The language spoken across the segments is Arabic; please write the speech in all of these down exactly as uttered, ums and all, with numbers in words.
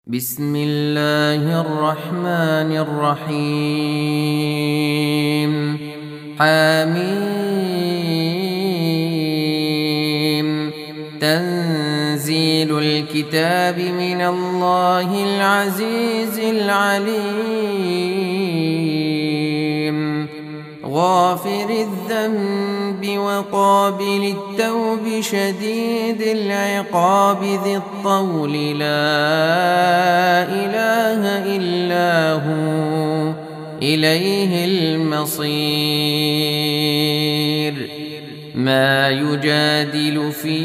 بسم الله الرحمن الرحيم. حميم. تنزيل الكتاب من الله العزيز العليم. غافر الذنب وقابل التوب شديد العقاب ذي الطول لا إله إلا هو إليه المصير. ما يجادل في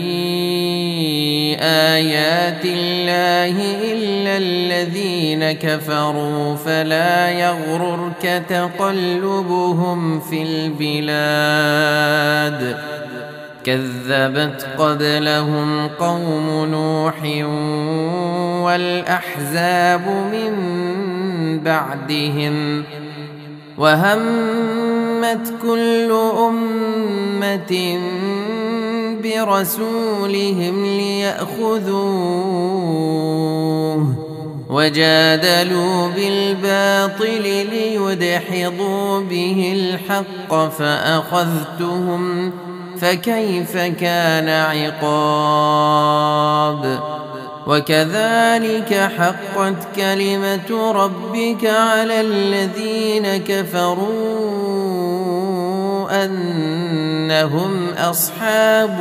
آيات الله إلا الذين كفروا فلا يغررك تقلبهم في البلاد. كذبت قبلهم قوم نوح والأحزاب من بعدهم وهمت كل أمة برسولهم ليأخذوه وجادلوا بالباطل ليدحضوا به الحق فأخذتهم فكيف كان عقاب. وكذلك حقت كلمة ربك على الذين كفروا أنهم أصحاب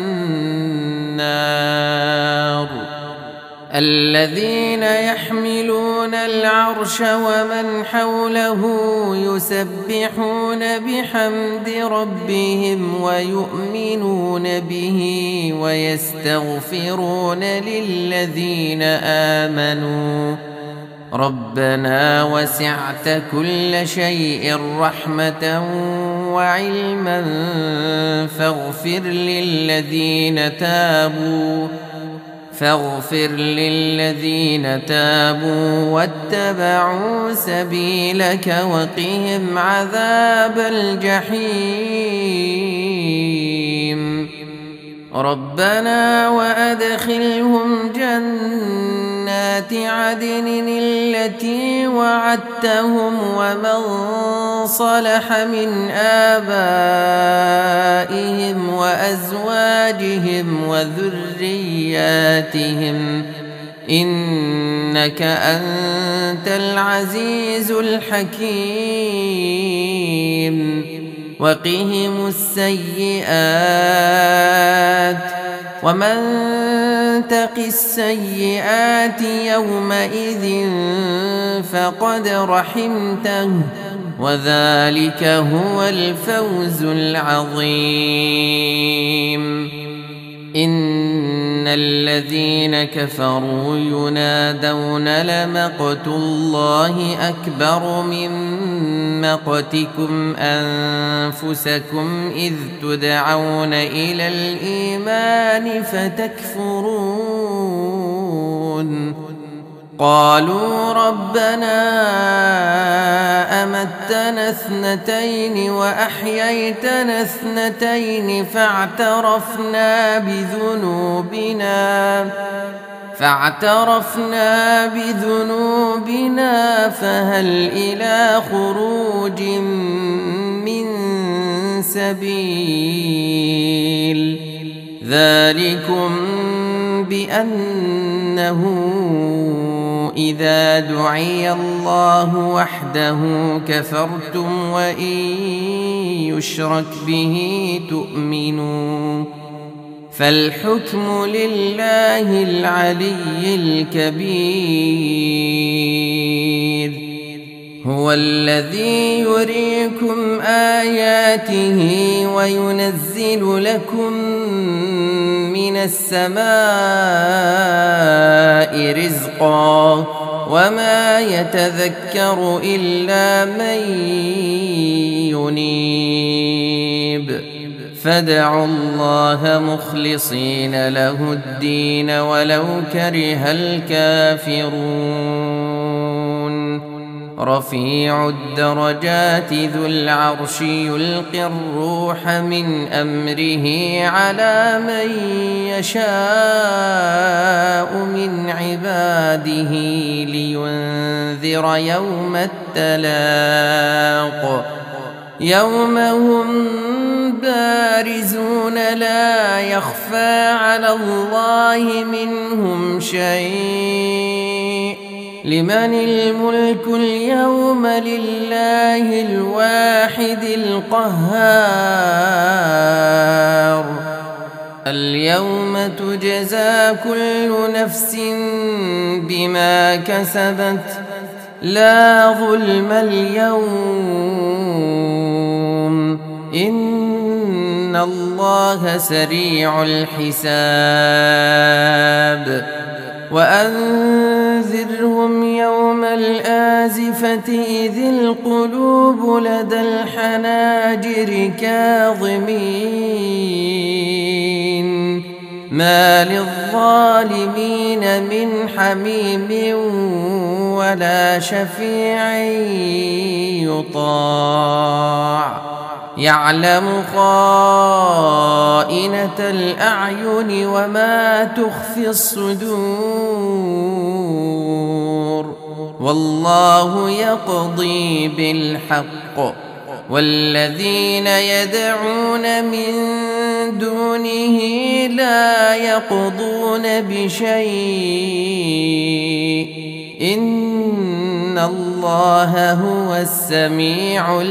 النار. الذين يحملون العرش ومن حوله يسبحون بحمد ربهم ويؤمنون به ويستغفرون للذين آمنوا ربنا وسعت كل شيء رحمة وعلما فاغفر للذين تابوا فاغفر للذين تابوا واتبعوا سبيلك وقهم عذاب الجحيم. ربنا وأدخلهم جنات عدن التي وعدتهم ومن صلح من آبائهم وأزواجهم وذرياتهم إنك أنت العزيز الحكيم. وقهم السيئات ومن تق السيئات يومئذ فقد رحمته وذلك هو الفوز العظيم. إن الذين كفروا ينادون لمقت الله أكبر من مقتكم أنفسكم إذ تدعون إلى الإيمان فتكفرون. قالوا ربنا أمتنا اثنتين وأحييتنا اثنتين فاعترفنا بذنوبنا فاعترفنا بذنوبنا فهل إلى خروج من سبيل. ذلكم بأنه إذا دعي الله وحده كفرتم وإن يشرك به تؤمنون. فالحكم لله العلي الكبير. هو الذي يريكم آياته وينزل لكم من السماء رزقا وما يتذكر إلا من ينيب. فادعوا الله مخلصين له الدين ولو كره الكافرون. رفيع الدرجات ذو العرش يلقي الروح من أمره على من يشاء من عباده لينذر يوم التلاق يوم هم بارزون لا يخفى على الله منهم شيء لمن الملك اليوم لله الواحد القهار اليوم تجزى كل نفس بما كسبت لا ظلم اليوم إن الله سريع الحساب وأنذرهم يوم الآزفة إذ القلوب لدى الحناجر كاظمين ما للظالمين من حميم ولا شفيع يطاع يعلم خائنة الأعين وما تخفي الصدور والله يقضي بالحق والذين يدعون من دونه لا يقضون بشيء إن الله هو السميع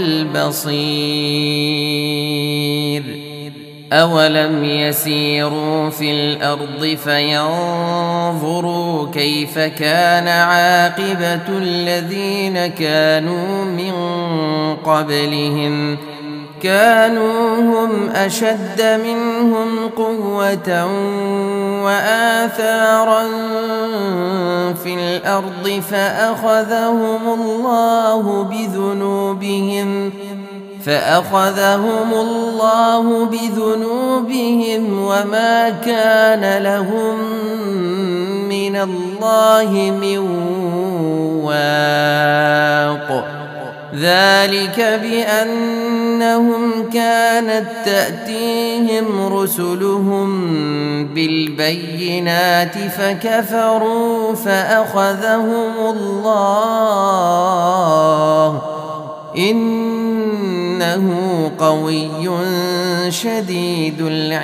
البصير أولم يسيروا في الأرض فينظروا كيف كان عاقبة الذين كانوا من قبلهم كانوا هم أشد منهم قوة وآثارا في الأرض فأخذهم الله بذنوبهم فأخذهم الله بذنوبهم وما كان لهم من الله من واق ذلك بأنهم كانت تأتيهم رسلهم بالبينات فكفروا فأخذهم الله إنه قوي شديد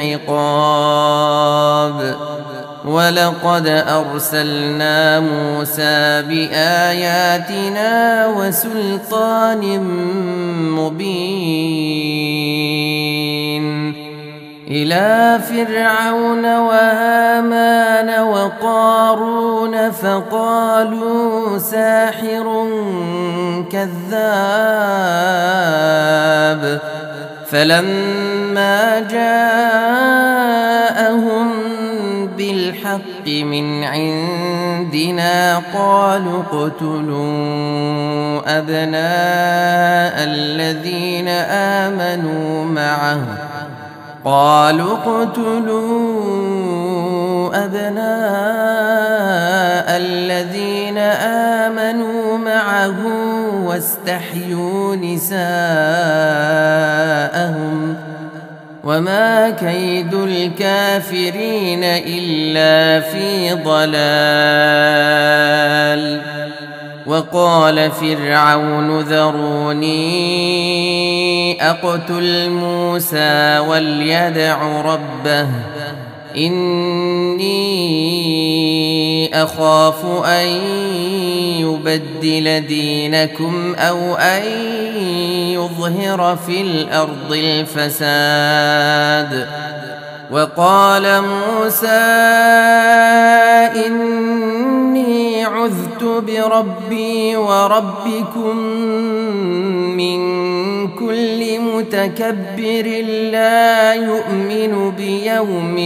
العقاب ولقد أرسلنا موسى بآياتنا وسلطان مبين إلى فرعون وهامان وقارون فقالوا ساحر كذاب فلما جاءهم بالحق من عندنا قالوا اقتلوا أبناء الذين آمنوا معه قالوا اقتلوا أبناء الذين آمنوا معه واستحيوا نساءهم وما كيد الكافرين إلا في ضلال وقال فرعون ذروني أقتل موسى وليدع ربه إني أخاف أن يبدل دينكم أو أن يظهر في الأرض الفساد وقال موسى إني عذت بربي وربكم من كل متكبر لا يؤمن بيوم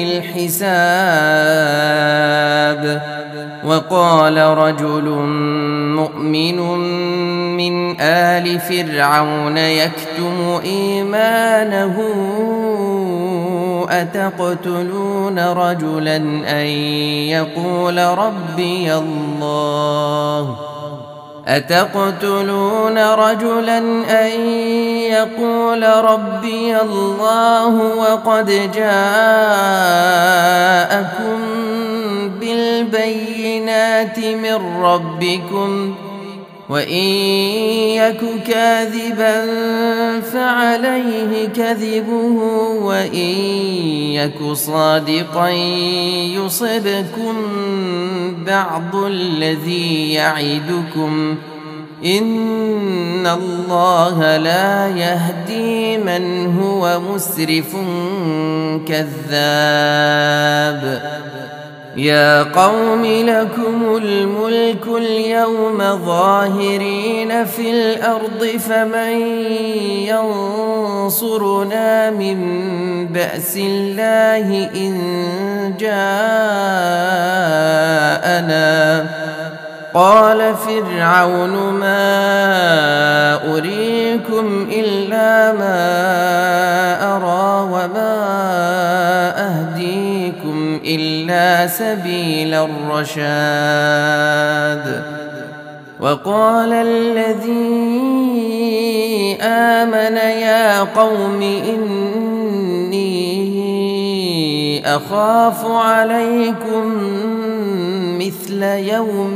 الحساب وقال رجل مؤمن من آل فرعون يكتم إيمانه أتقتلون رجلا أن يقول ربي الله أتقتلون رجلا أن يقول ربي الله وقد جاءكم بالبينات من ربكم وإن يك كاذبا فعليه كذبه وإن يك صادقا يصبكم بعض الذي يعدكم إن الله لا يهدي من هو مسرف كذاب. يا قوم لكم الملك اليوم ظاهرين في الأرض فمن ينصرنا من بأس الله إن جاءنا. قال فرعون ما أريكم إلا ما أرى وما أهديكم إلا سبيل الرشاد. وقال الذي آمن يا قوم إني أخاف عليكم مثل يوم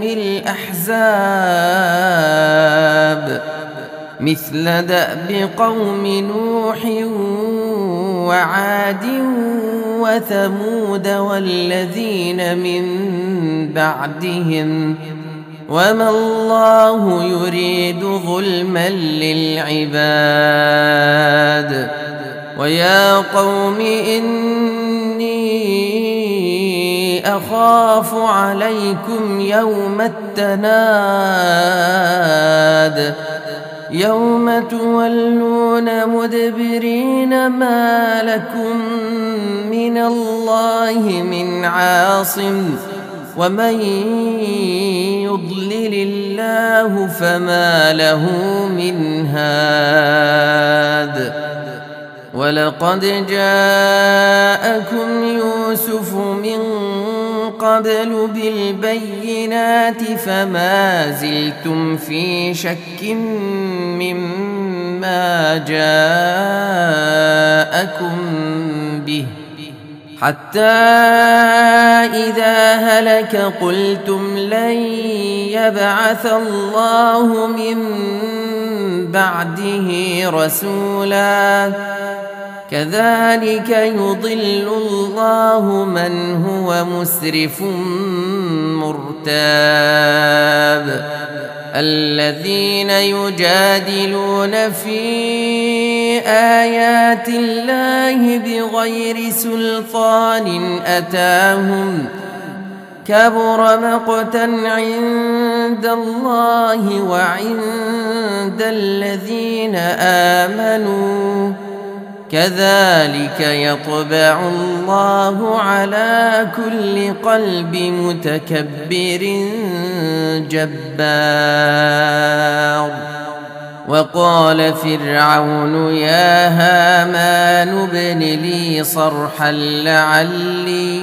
الأحزاب مثل دأب قوم نوح وعاد وثمود والذين من بعدهم وما الله يريد ظلما للعباد. ويا قوم إني أخاف عليكم يوم التناد يوم تولون مدبرين ما لكم من الله من عاصم ومن يضلل الله فما له من هاد. ولقد جاءكم يوسف من قبل بالبينات فما زلتم في شك مما جاءكم به حتى إذا هلك قلتم لن يبعث الله من بعده رسولا كذلك يضل الله من هو مسرف مرتاب. الذين يجادلون في آيات الله بغير سلطان أتاهم كبر مقتا عند الله وعند الذين آمنوا كذلك يطبع الله على كل قلب متكبر جبار. وقال فرعون يا هامان ابن لي صرحا لعلي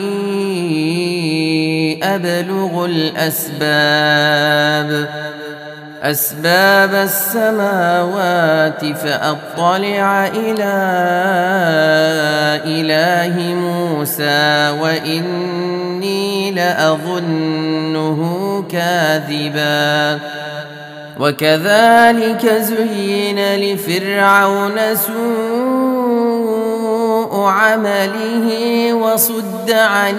أبلغ الأسباب أسباب السماوات فأطلع إلى إله موسى وإني لأظنه كاذبا. وكذلك زين لفرعون سوء عمله وصد عن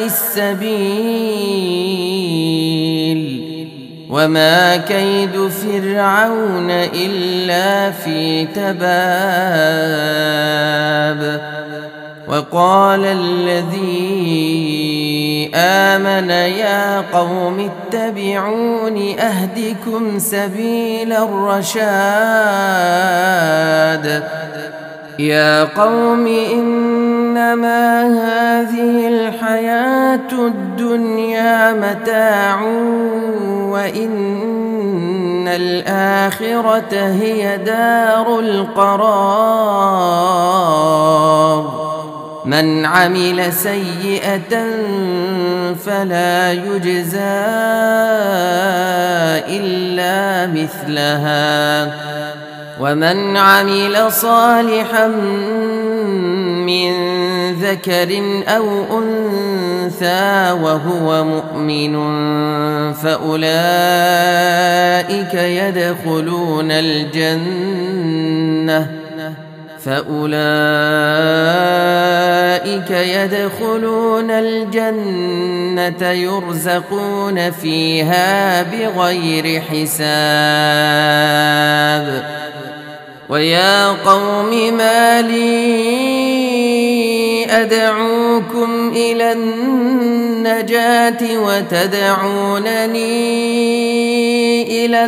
السبيل وما كيد فرعون إلا في تباب. وقال الذي آمن يا قوم اتبعون أهدكم سبيل الرشاد. يا قوم إنما هذه الحياة الدنيا متاع وإن الآخرة هي دار القرار. من عمل سيئة فلا يجزى إلا مثلها ومن عمل صالحا من ذكر أو أنثى وهو مؤمن فأولئك يدخلون الجنة فأولئك يدخلون الجنة يرزقون فيها بغير حساب. ويا قوم ما لي أدعوكم إلى النجاة وتدعونني إلى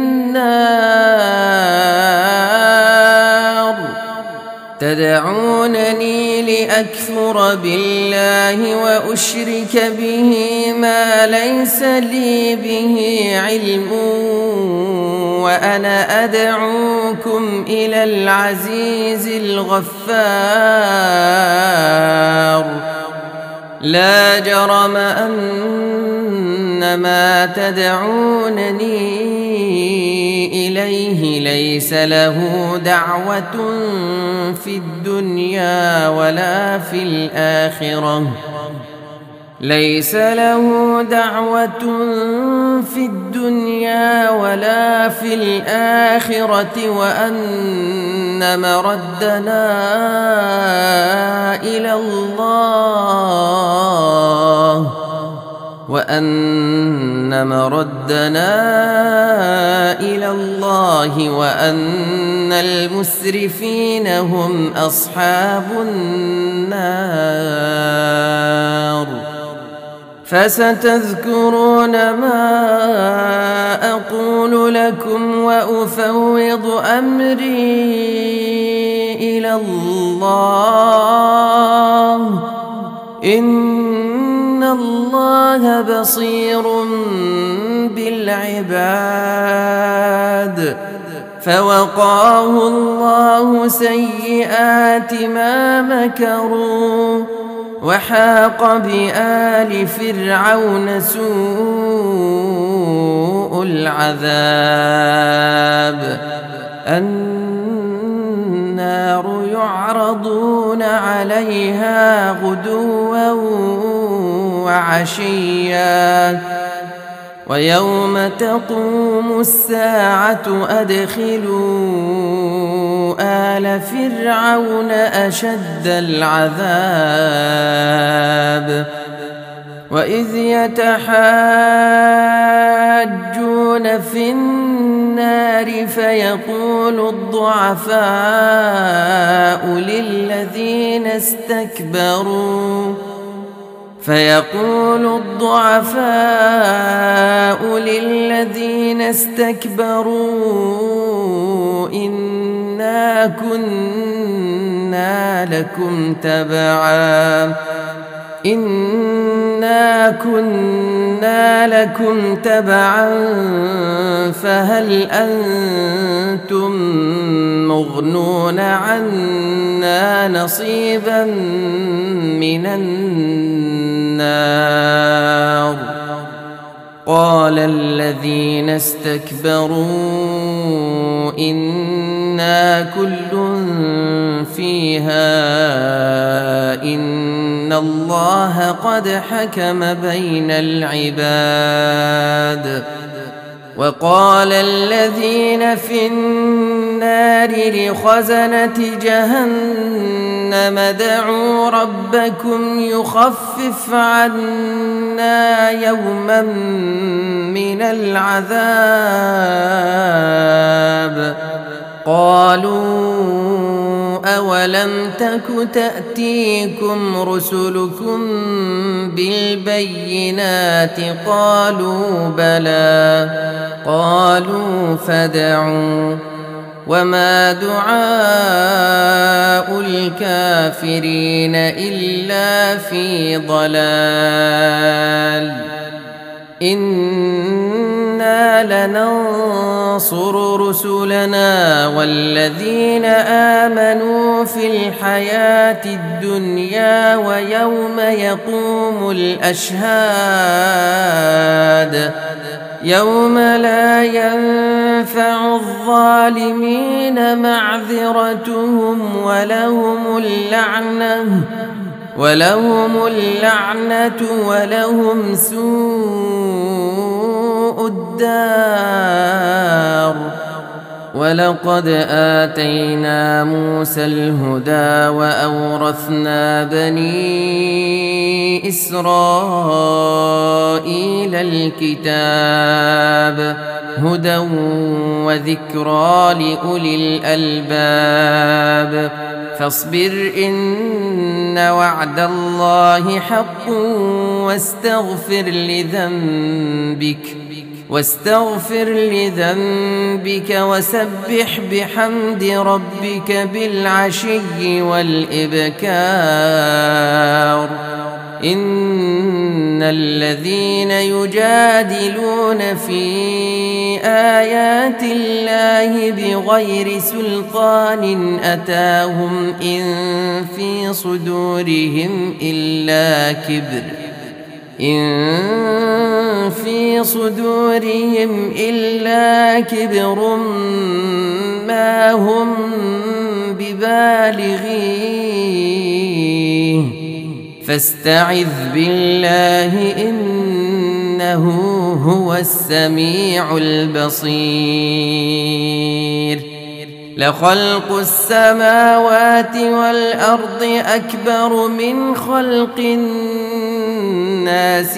النار تدعونني لأكفر بالله وأشرك به ما ليس لي به علم وأنا أدعوكم إلى العزيز الغفار. لا جرم أن ما تدعونني إليه ليس له دعوة في الدنيا ولا في الآخرة ليس له دعوة في الدنيا ولا في الآخرة وأن مردنا إلى الله وأن مردنا إلى الله وأن المسرفين هم أصحاب النار. فستذكرون ما أقول لكم وأفوض أمري إلى الله إن الله بصير بالعباد. فوقاه الله سيئات ما مكروا وحاق بآل فرعون سوء العذاب. النار يعرضون عليها غدوا وعشيا ويوم تقوم الساعة أدخلوا آل فرعون أشد العذاب. وإذ يتحاجون في النار فيقول الضعفاء للذين استكبروا فيقول الضعفاء للذين استكبروا إنا كنا لكم تبعا إنا كنا لكم تبعا فهل أنتم مغنون عنا نصيبا من النار. قال الذين استكبروا إنا كل فيها إن الله قد حكم بين العباد. وقال الذين في النار لخزنة جهنم ادعوا ربكم يخفف عنا يوما من العذاب. قالوا أولم تك تأتيكم رسلكم بالبينات قالوا بلى قالوا فادعوا وما دعاء الكافرين إلا في ضلال. إنا لننصر رسلنا والذين آمنوا في الحياة الدنيا ويوم يقوم الأشهاد. يوم لا ينفع الظالمين معذرتهم ولهم اللعنة ولهم اللعنة ولهم سوء الدار. ولقد آتينا موسى الهدى وأورثنا بني إسرائيل الكتاب هدى وذكرى لأولي الألباب. فاصبر إن وعد الله حق واستغفر لذنبك واستغفر لذنبك وسبح بحمد ربك بالعشي والإبكار. إن الذين يجادلون في آيات الله بغير سلطان أتاهم إن في صدورهم إلا كبر إن في صدورهم إلا كبر ما هم ببالغيه فاستعذ بالله إنه هو السميع البصير. لخلق السماوات والأرض أكبر من خلق الناس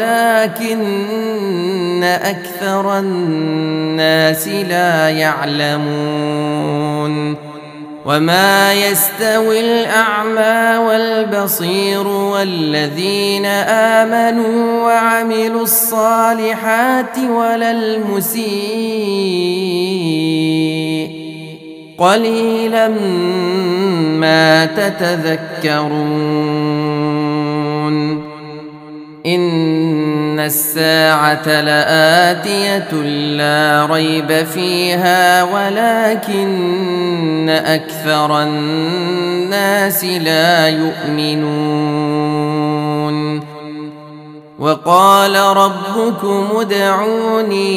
ولكن أكثر الناس لا يعلمون. وما يستوي الأعمى والبصير والذين آمنوا وعملوا الصالحات ولا المسيء قليلا ما تتذكرون. إن الساعة لآتية لا ريب فيها ولكن أكثر الناس لا يؤمنون. وقال ربكم ادعوني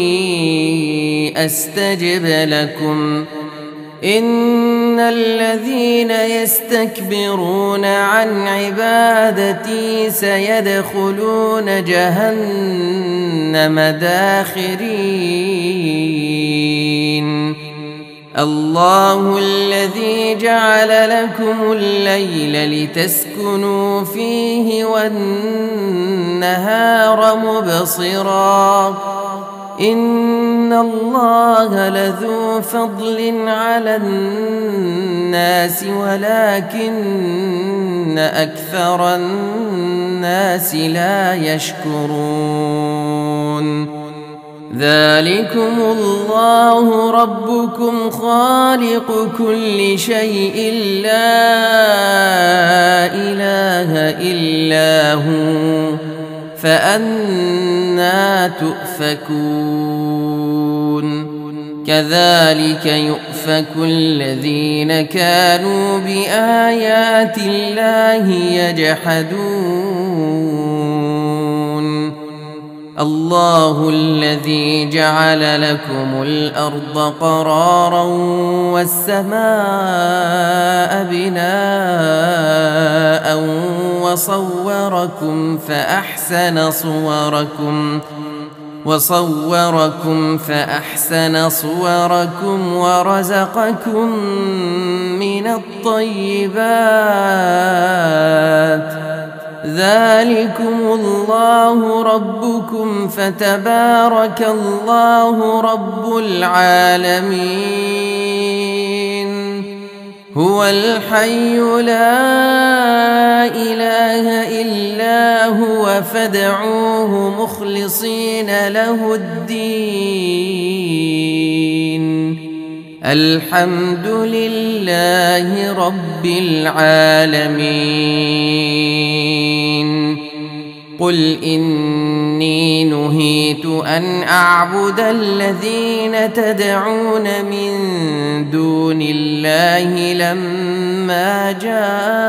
أستجب لكم إن الذين يستكبرون عن عبادتي سيدخلون جهنم داخرين. الله الذي جعل لكم الليل لتسكنوا فيه والنهار مبصرا إن الله لذو فضل على الناس ولكن أكثر الناس لا يشكرون. ذلكم الله ربكم خالق كل شيء لا إله إلا هو فأنى تؤفكون. كذلك يؤفك الذين كانوا بآيات الله يجحدون. الله الذي جعل لكم الأرض قرارا والسماء بناء وصوركم فأحسن صوركم وصوركم فأحسن صوركم ورزقكم من الطيبات. ذلكم الله ربكم فتبارك الله رب العالمين. هو الحي لا إله إلا هو فادعوه مخلصين له الدين. الحمد لله رب العالمين. قل إني نهيت أن أعبد الذين تدعون من دون الله لما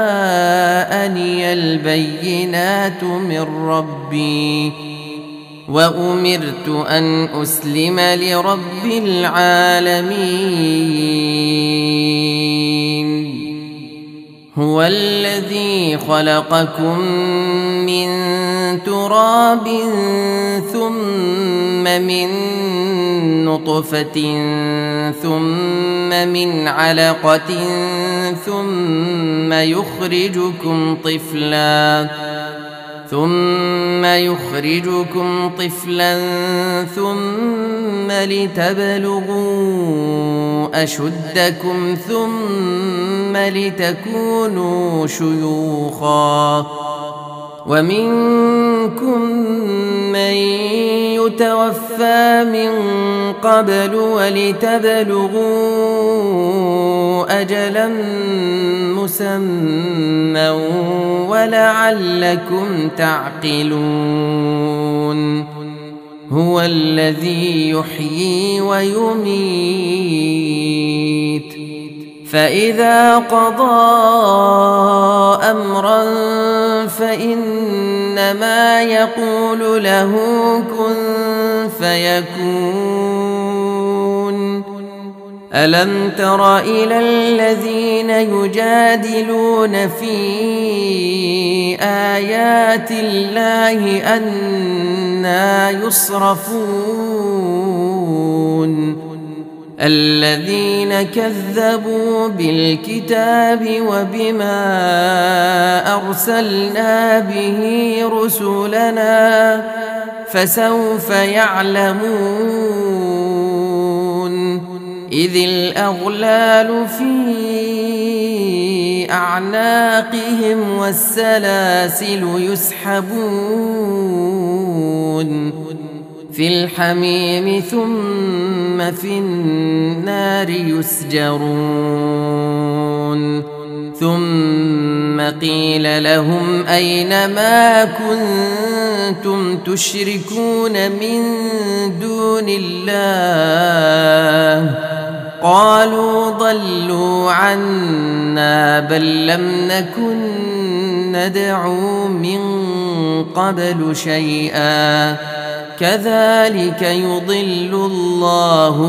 جاءني البينات من ربي وأمرت أن أسلم لرب العالمين هو الذي خلقكم من تراب ثم من نطفة ثم من علقة ثم يخرجكم طفلا ثم يخرجكم طفلا ثم لتبلغوا أشدكم ثم لتكونوا شيوخا ومنكم من يتوفى من قبل ولتبلغوا أجلا مسمى ولعلكم تعقلون هو الذي يحيي ويميت فإذا قضى أمرا فإنما يقول له كن فيكون ألم تر إلى الذين يجادلون في آيات الله أنى يصرفون الذين كذبوا بالكتاب وبما أرسلنا به رسلنا فسوف يعلمون إذ الأغلال في أعناقهم والسلاسل يسحبون في الحميم ثم في النار يسجرون ثم قيل لهم أين ما كنتم تشركون من دون الله قالوا ضلوا عنا بل لم نكن ندعو من قبل شيئا كذلك يضل الله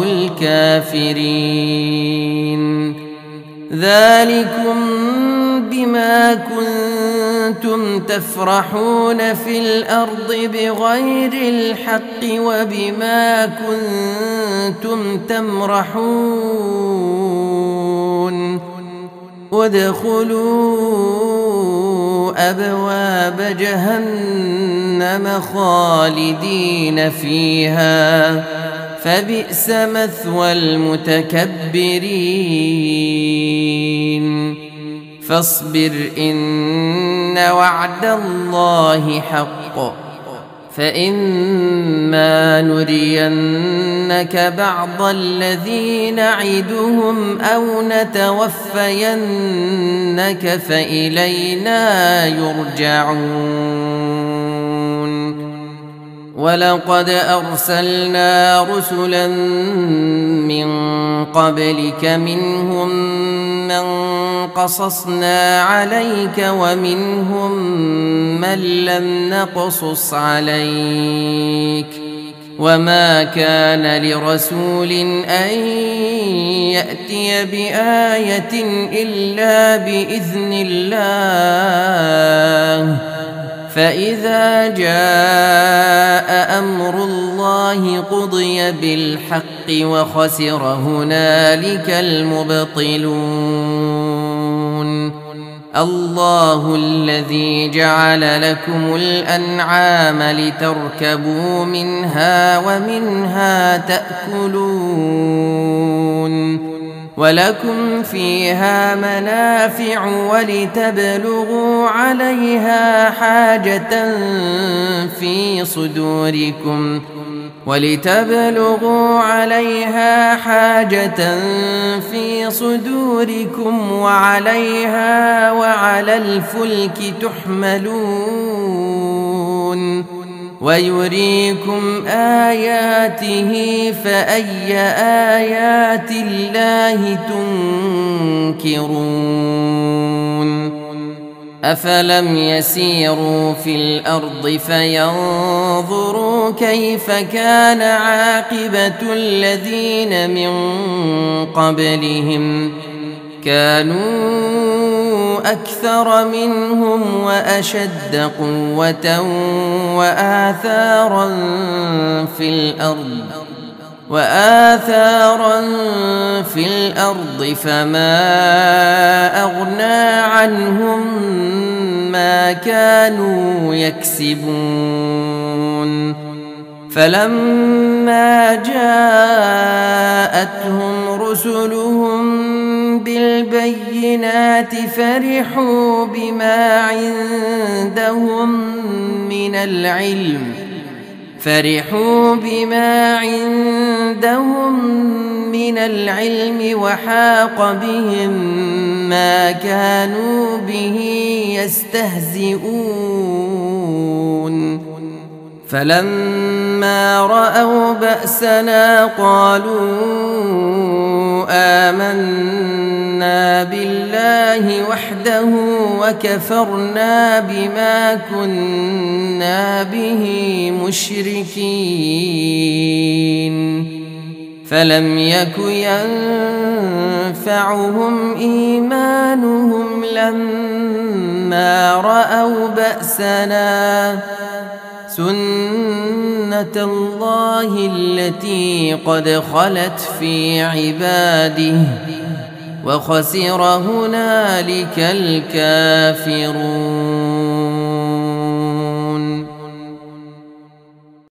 الكافرين ذلكم بما كنتم تفرحون في الأرض بغير الحق وبما كنتم تمرحون وادخلوا أبواب جهنم خالدين فيها فبئس مثوى المتكبرين فاصبر إن وعد الله حق فإما نرينك بعض الذي نعدهم أو نتوفينك فإلينا يرجعون ولقد أرسلنا رسلا من قبلك منهم من قصصنا عليك ومنهم من لم نقصص عليك وما كان لرسول أن يأتي بآية إلا بإذن الله فإذا جاء أمر الله قضي بالحق وخسر هنالك المبطلون الله الذي جعل لكم الأنعام لتركبوا منها ومنها تأكلون ولكم فيها منافع ولتبلغوا عليها حاجة في صدوركم ولتبلغوا عليها حاجة في صدوركم وعليها وعلى الفلك تحملون ويريكم آياته فأي آيات الله تنكرون أفلم يسيروا في الأرض فينظروا كيف كان عاقبة الذين من قبلهم كانوا أكثر منهم وأشد قوة وآثارا في الأرض وآثارا في الأرض فما أغنى عنهم ما كانوا يكسبون فلما جاءتهم رسلهم بالبينات فرحوا بما عندهم من العلم فرحوا بما عندهم من العلم وحاق بهم ما كانوا به يستهزئون فلما رأوا بأسنا قالوا آمنا بالله وحده وكفرنا بما كنا به مشركين فلم يك ينفعهم إيمانهم لما رأوا بأسنا سنة الله التي قد خلت في عباده وخسر هنالك الكافرون.